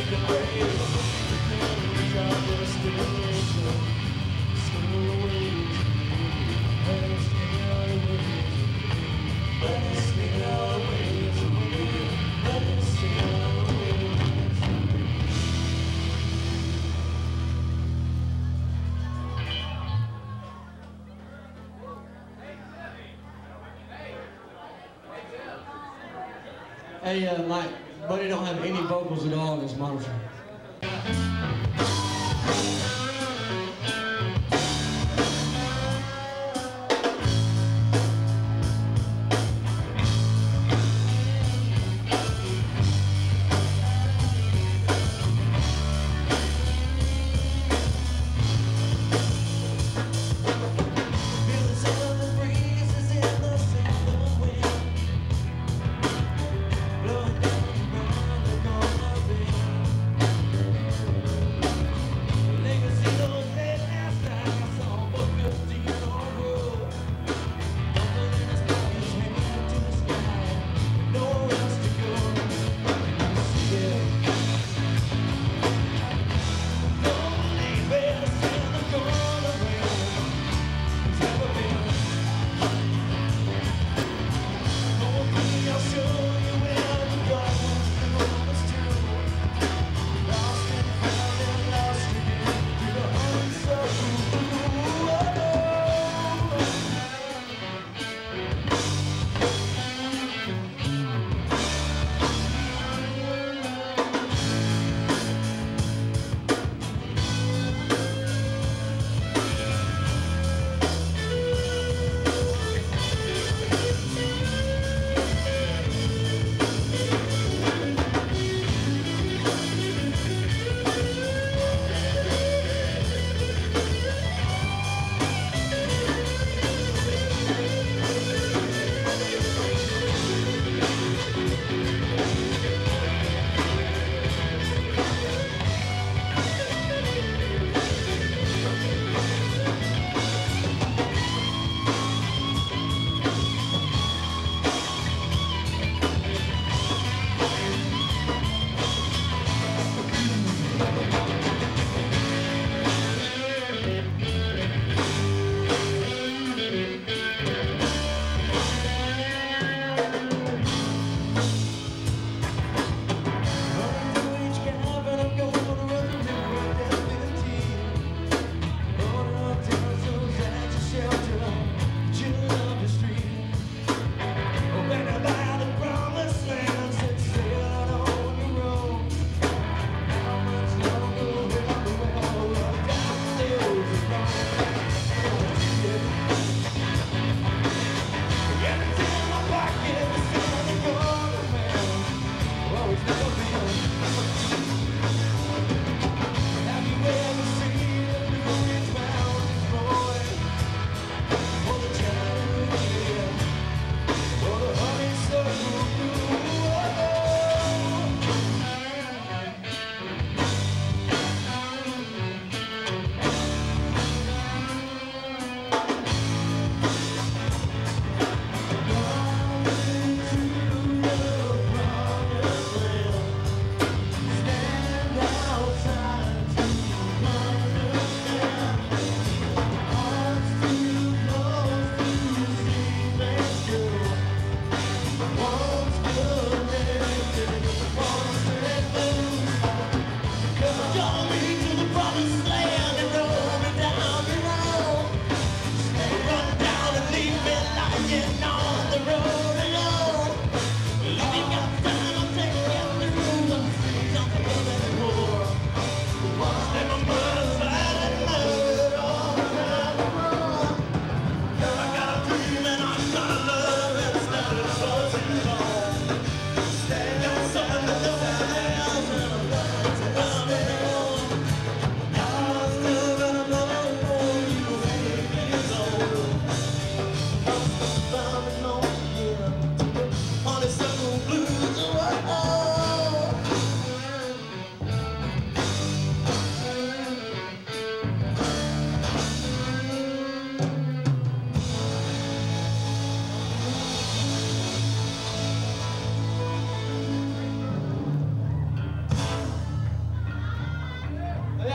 Hey, my buddy don't have any vocals at all in his monitor. Niggas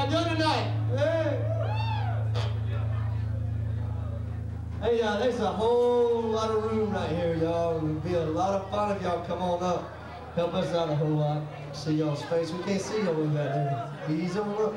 y'all doing tonight? Hey, there's a whole lot of room right here, y'all. It would be a lot of fun if y'all come on up. Help us out a whole lot. See y'all's face. We can't see y'all with that there. Ease on up.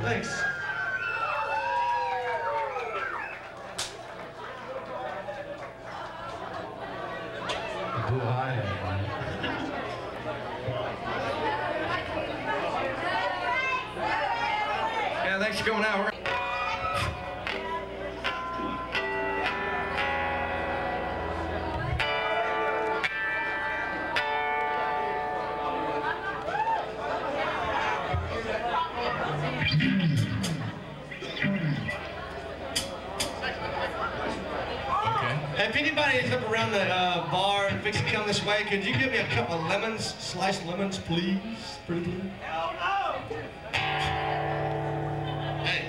Thanks. Yeah, thanks for coming out. If anybody is up around the bar and fixing to come this way, could you give me a couple of lemons, sliced lemons, please? Pretty please. Hell no! Hey.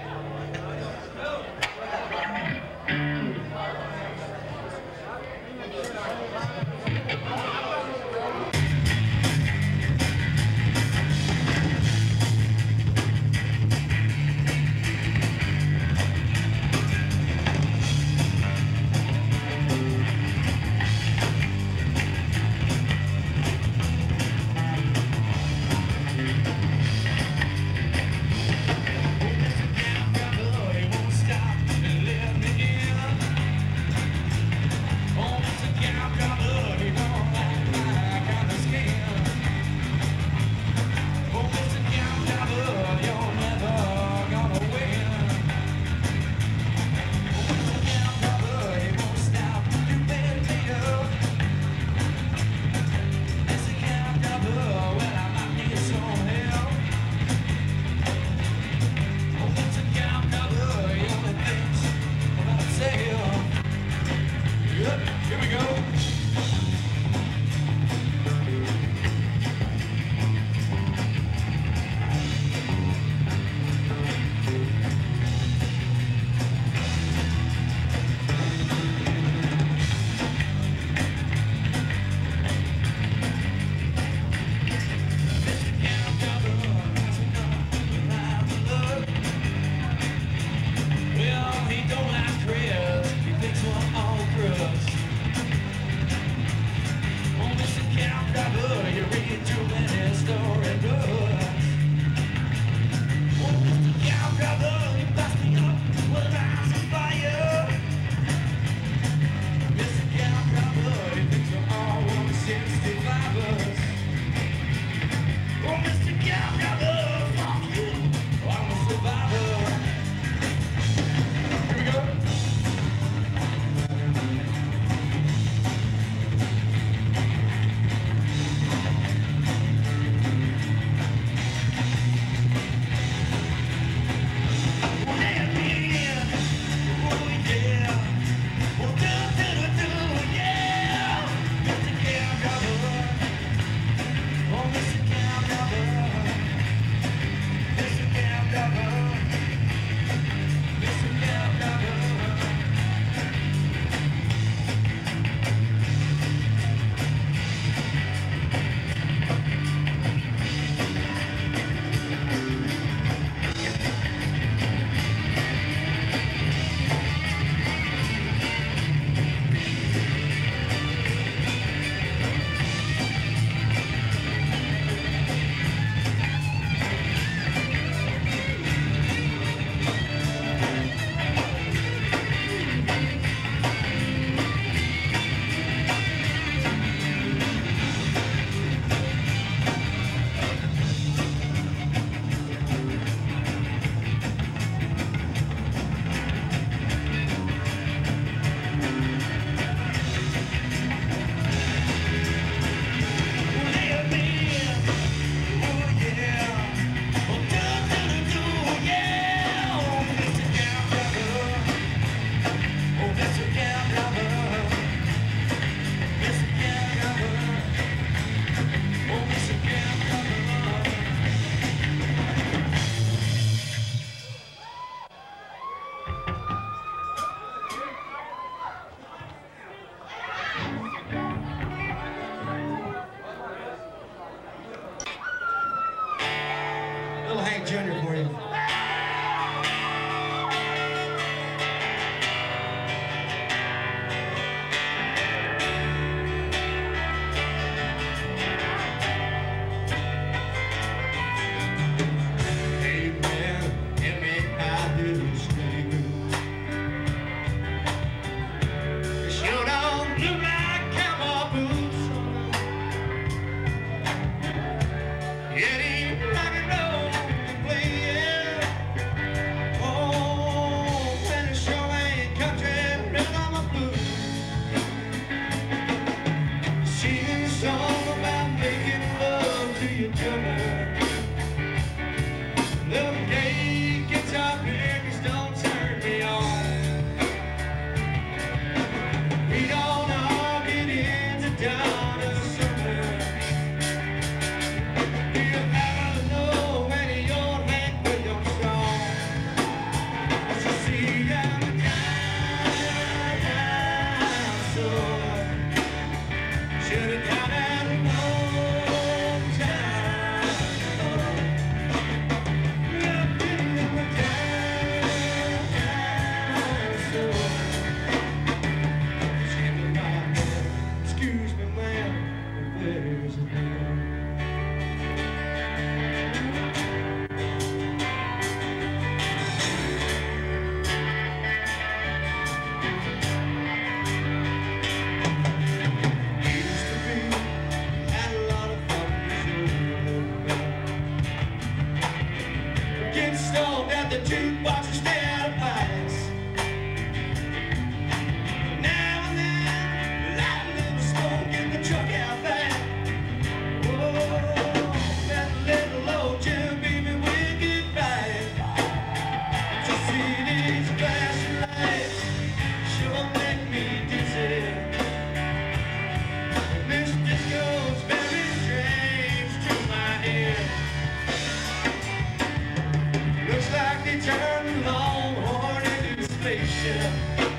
spaceship.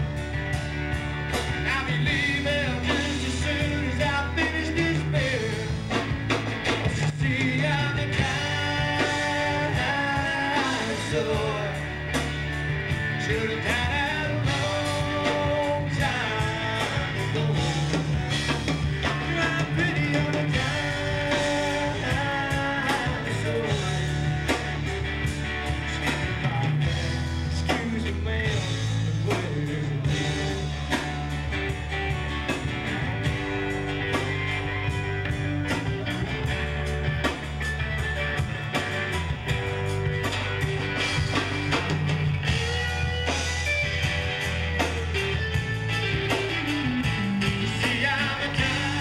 I'll be leaving just as soon as I finish this beer. See, I'm the dinosaur. Should've died a long time ago. I'm pretty on the dinosaur. Excuse me, ma'am, but where is it? See, I'm a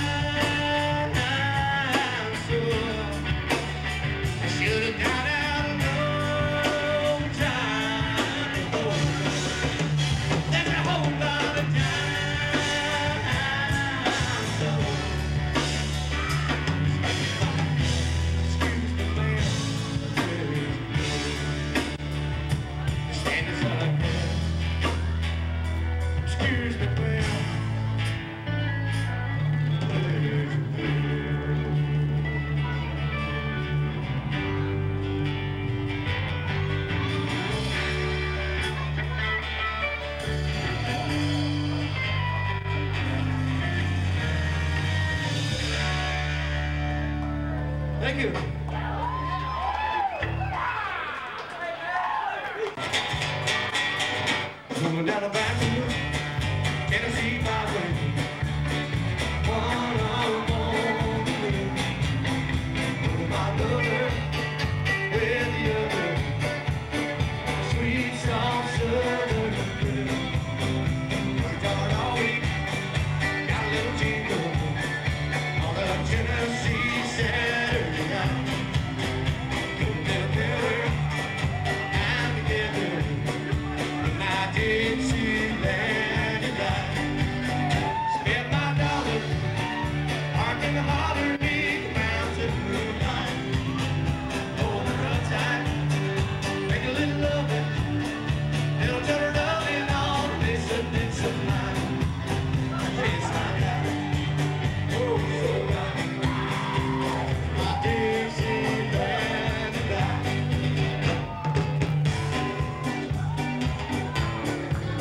dinosaur. I should've got out a long time ago. There's a whole lot of dinosaurs. Excuse me, ma'am, where is it? Standing for like that. Excuse me, ma'am, where is it? Thank you. Going down the back of Tennessee Byway, one on one away. My lover with the other, sweet soft southern girl. Worked hard all week, got a little jingle on the Tennessee Saturday night. Couldn't tell her I'm together in my Dixieland life. Spent my dollar parked in the holler beneath the mountain moonlight. Hold her tight, make a little loving, little turn loving on this night. This night, oh, so right. My Dixieland life.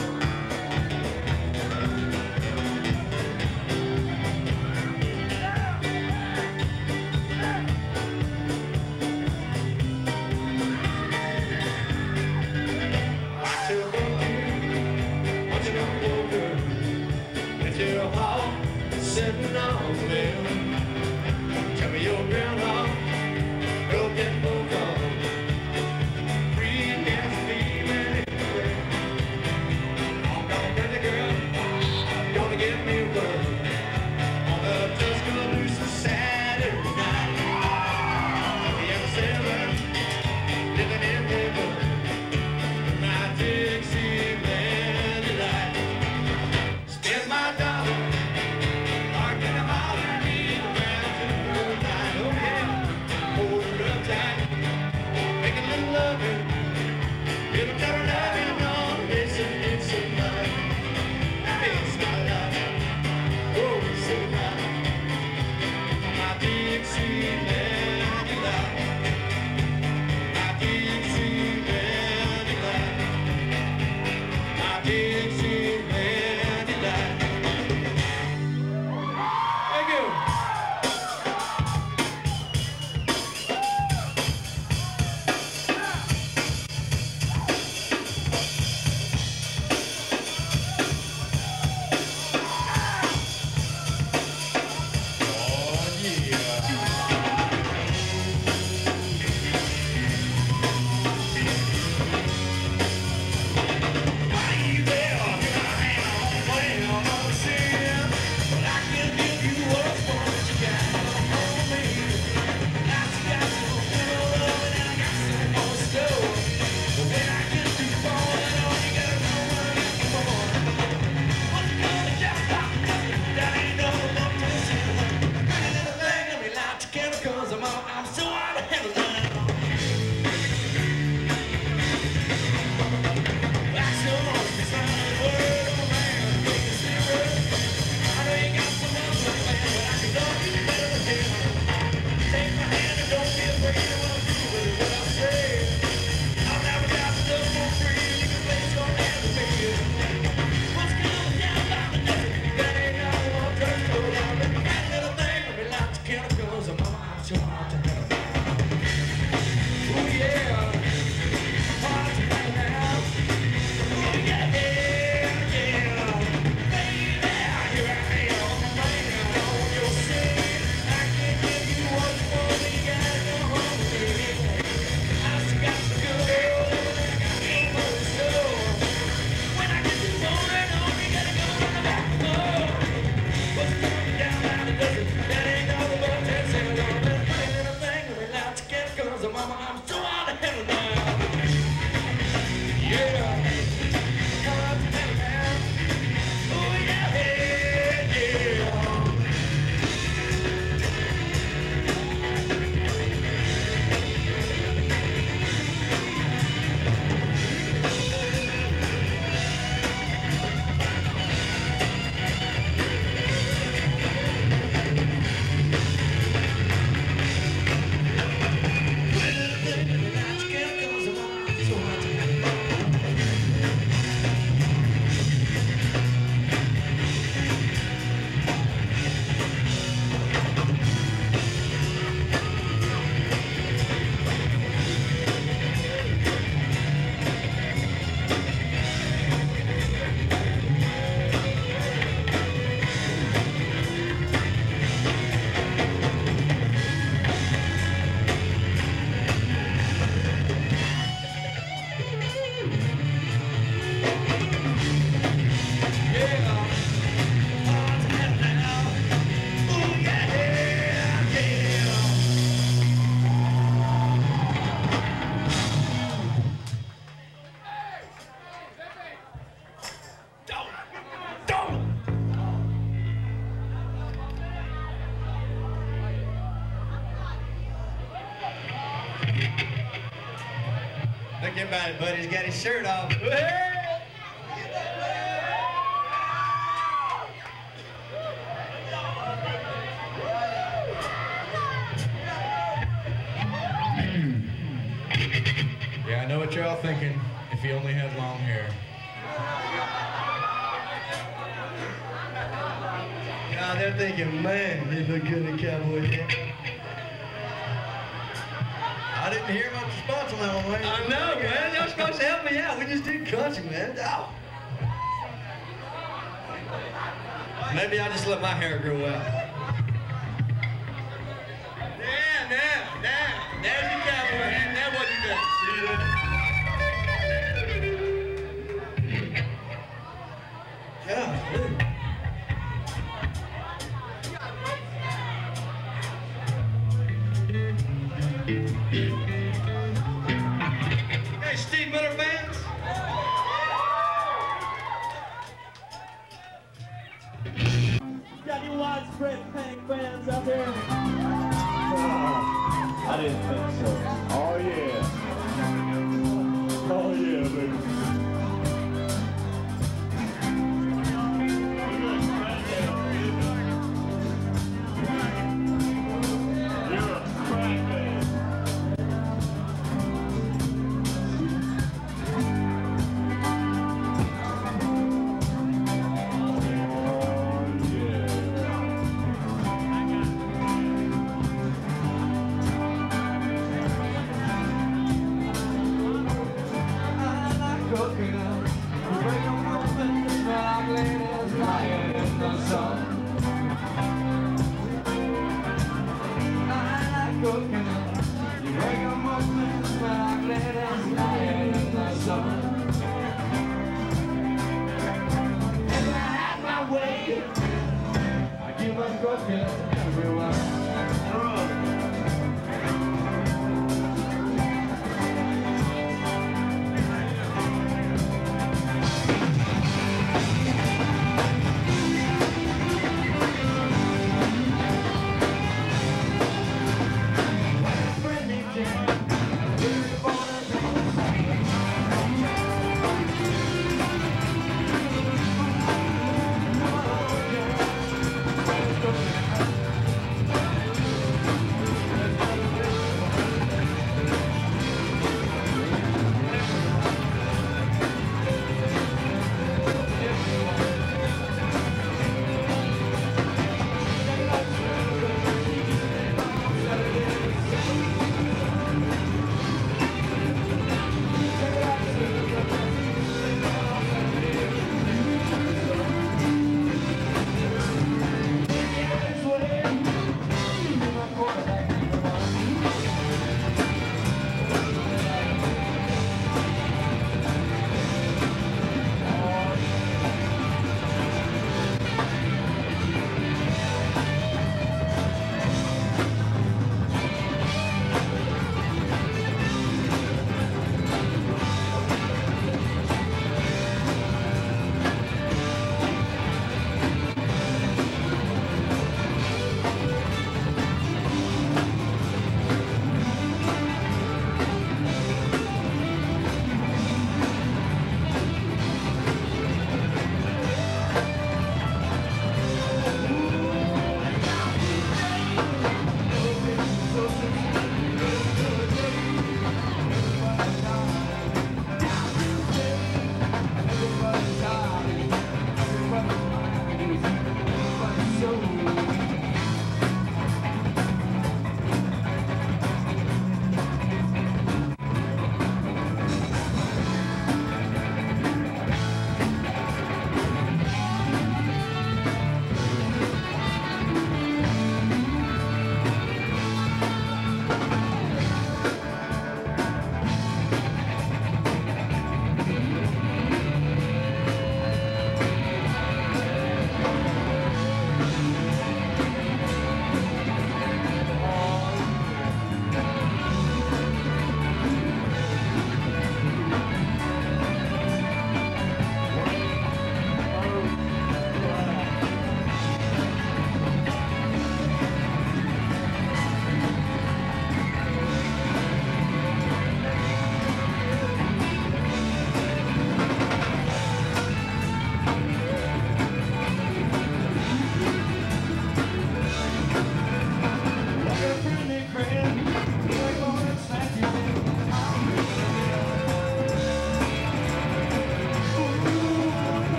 about it, buddy. He's got his shirt off. Yeah, I know what you're all thinking. If he only had long hair. God, they're thinking, man, he look good in cowboy hat. I didn't hear much response on that one, man. I know, man. Y'all supposed to help me out. We just did country, man. Oh. Maybe I'll just let my hair grow out. Now. There's your cowboy hat. Now what you got? See that? Yeah, dude. Hey, Steve Miller fans. Got any widespread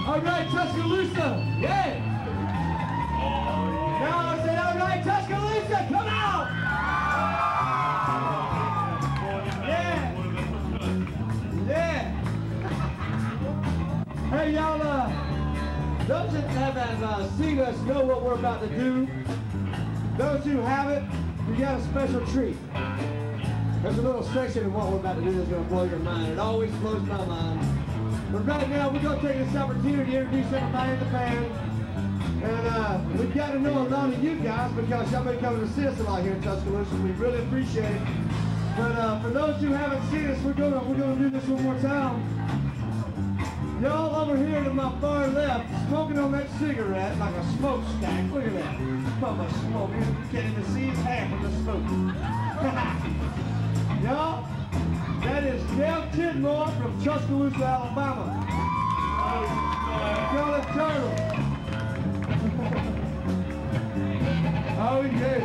All right, Tuscaloosa. Yeah. Now I say, all right, Tuscaloosa, come out. Yeah. Yeah. Hey, y'all, those that haven't seen us know what we're about to do. Those who haven't, we got a special treat. There's a little section of what we're about to do that's going to blow your mind. It always blows my mind. But right now, we're going to take this opportunity to introduce everybody in the band. And we've got to know a lot of you guys because y'all been coming to see us a lot here in Tuscaloosa. We really appreciate it. But for those who haven't seen us, we're gonna do this one more time. Y'all over here to my far left, smoking on that cigarette like a smokestack. Look at that. Mama smoking. You can't even see his hair from the smoke. Y'all, that is Dale Tidmore from Tuscaloosa, Alabama. Y'all a turtle. Oh, yeah.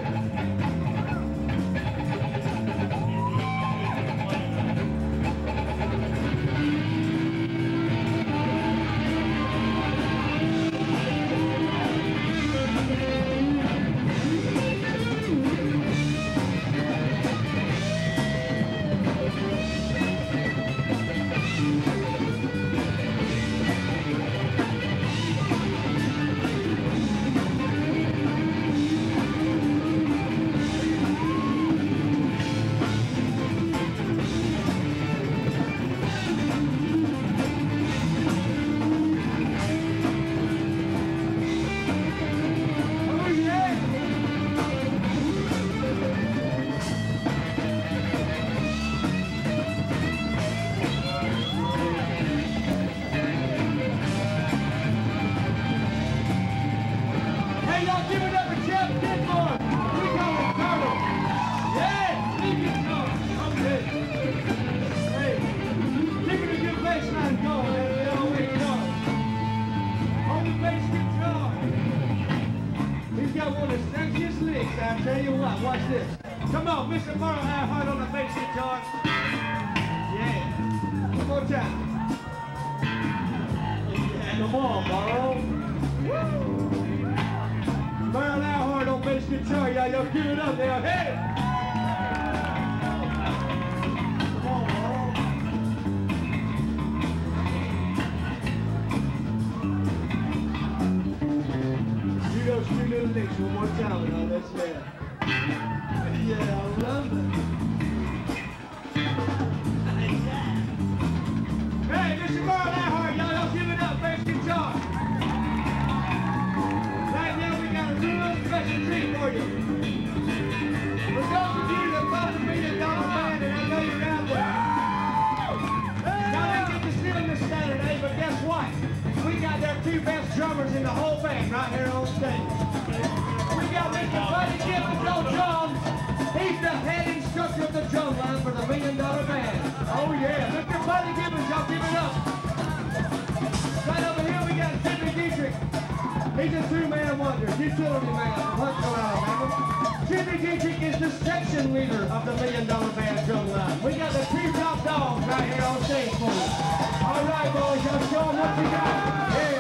I tell you what, watch this. Come on, Mr. Merle hard on the bass guitar. Yeah. One more time. Yeah, come on, Merle. Merle hard on bass guitar. Y'all give it up there. Hey! Come on, Merle. Do those two little licks one more time and all that's there. Yeah, I love it. Hey, Mr. Merle Hard, y'all give it up, bass guitar. Right now we got a real special treat for you. For those of you that love the $1 Million Band, and I know you're out there. Y'all didn't get to see them this Saturday, but guess what? We got their two best drummers in the whole band right here on stage. We got Mr. Buddy Gibbons on drums. He's the head instructor of the drum line for the $1 Million Band. Oh yeah, Mr. Buddy Gibbons, y'all give it up. Right over here we got Jimmy Dietrich. He's a two-man wonder, utility man from Huntsville, Alabama. Jimmy Dietrich is the section leader of the $1 Million Band drum line. We got the two top dogs right here on stage for us. All right, boys, y'all show them what you got. Yeah.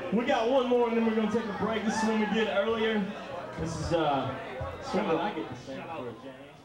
We got one more and then we're going to take a break. This is one we did earlier. This is something I get to sing for a change.